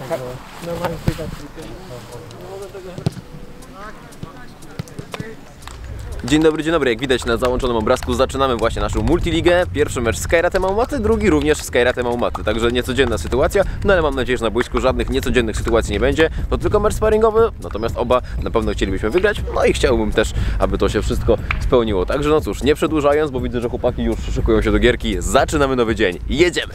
Dzień dobry, jak widać na załączonym obrazku zaczynamy właśnie naszą multiligę. Pierwszy mecz z Skyratem Małmaty, drugi również z Skyratem Małmaty, także niecodzienna sytuacja, no ale mam nadzieję, że na boisku żadnych niecodziennych sytuacji nie będzie. To tylko mecz sparingowy, natomiast oba na pewno chcielibyśmy wygrać, no i chciałbym też, aby to się wszystko spełniło. Także no cóż, nie przedłużając, bo widzę, że chłopaki już szykują się do gierki, zaczynamy nowy dzień, jedziemy!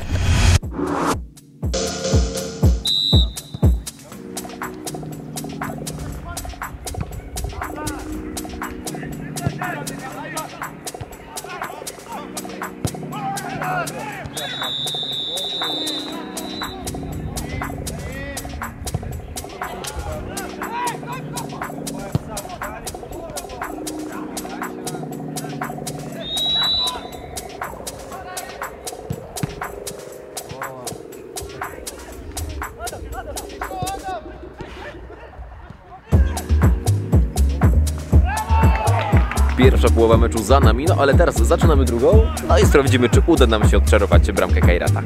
Pierwsza połowa meczu za nami, no ale teraz zaczynamy drugą, no i sprawdzimy, czy uda nam się odczarować bramkę Skyrata.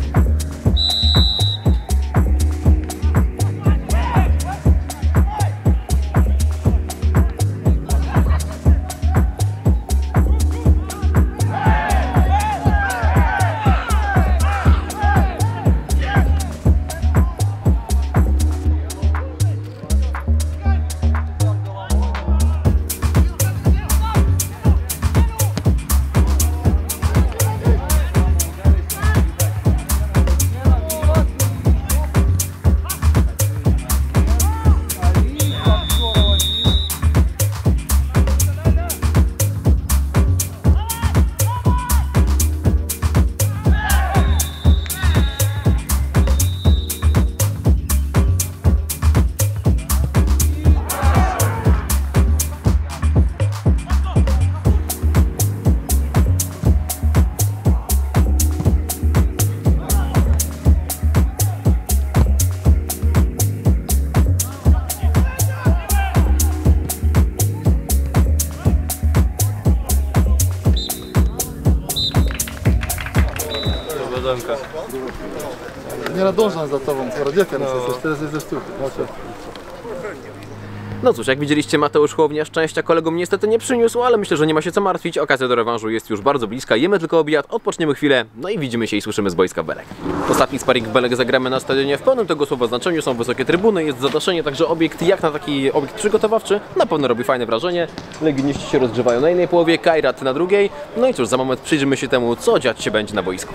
Nie nadążam za tobą, radzieka jesteś, teraz jesteś tu. No cóż, jak widzieliście, Mateusz Hołownia szczęścia kolegom niestety nie przyniósł, ale myślę, że nie ma się co martwić. Okazja do rewanżu jest już bardzo bliska. Jemy tylko obiad, odpoczniemy chwilę, no i widzimy się i słyszymy z boiska Belek. Ostatni sparring Belek zagramy na stadionie w pełnym tego słowa znaczeniu. Są wysokie trybuny, jest zadaszenie, także obiekt jak na taki obiekt przygotowawczy na pewno robi fajne wrażenie. Legioniści się rozgrzewają na jednej połowie, Skyrat na drugiej. No i cóż, za moment przyjrzymy się temu, co dziać się będzie na boisku.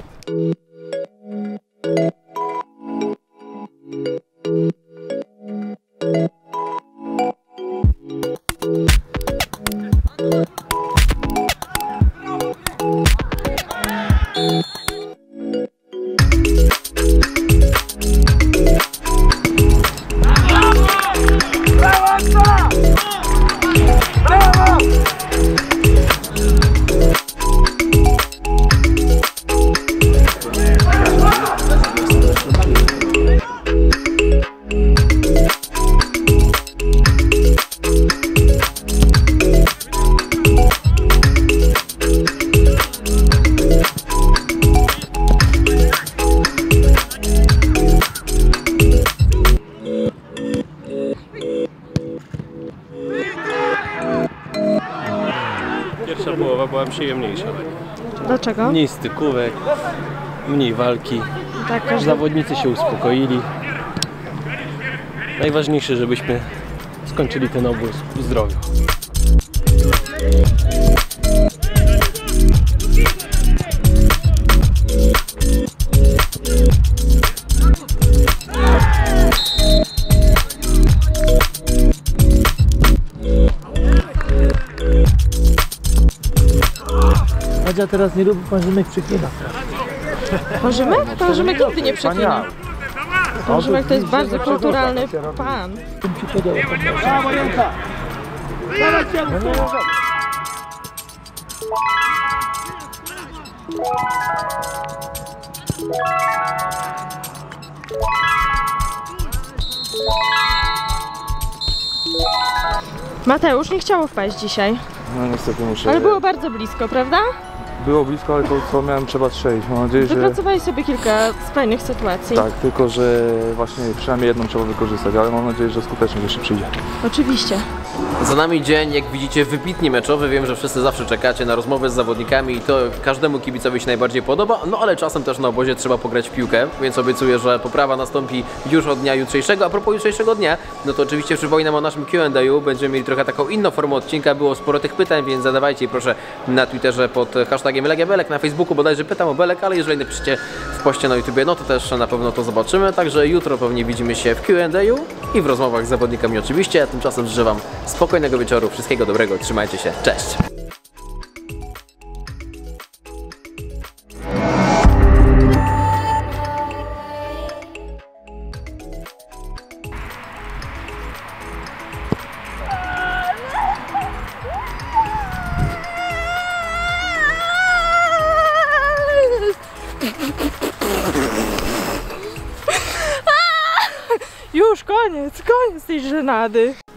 Pierwsza połowa była przyjemniejsza. Dlaczego? Mniej stykówek, mniej walki. Tak, zawodnicy się uspokoili. Najważniejsze, żebyśmy skończyli ten obóz w zdrowiu. Adzia teraz nie lubi parzymek przyklina. Parzymek? Parzymek nigdy nie przyklina. Parzymek to jest bardzo kulturalny pan. Tym ci podoba. Brawo, Janka! Mateusz nie chciało wpaść dzisiaj. No niestety muszę... Ale było bardzo blisko, prawda? Było blisko, ale to co miałem trzeba strzelić. Mam nadzieję, że Wypracowałeś sobie kilka fajnych sytuacji. tak, tylko że właśnie przynajmniej jedną trzeba wykorzystać, ale mam nadzieję, że skutecznie jeszcze przyjdzie. Oczywiście. Za nami dzień, jak widzicie, wybitnie meczowy. Wiem, że wszyscy zawsze czekacie na rozmowę z zawodnikami i to każdemu kibicowi się najbardziej podoba, no ale czasem też na obozie trzeba pograć w piłkę, więc obiecuję, że poprawa nastąpi już od dnia jutrzejszego. A propos jutrzejszego dnia, no to oczywiście przypominam o naszym Q&A. Będziemy mieli trochę taką inną formę odcinka, było sporo tych pytań, więc zadawajcie je proszę na Twitterze pod hashtagiem Legia Belek, na Facebooku bodajże pytam o Belek, ale jeżeli napiszecie w poście na YouTubie, no to też na pewno to zobaczymy. Także jutro pewnie widzimy się w Q&A i w rozmowach z zawodnikami oczywiście. Tymczasem życzę Wam spokojnego wieczoru, wszystkiego dobrego, trzymajcie się, cześć! Już koniec tej żenady.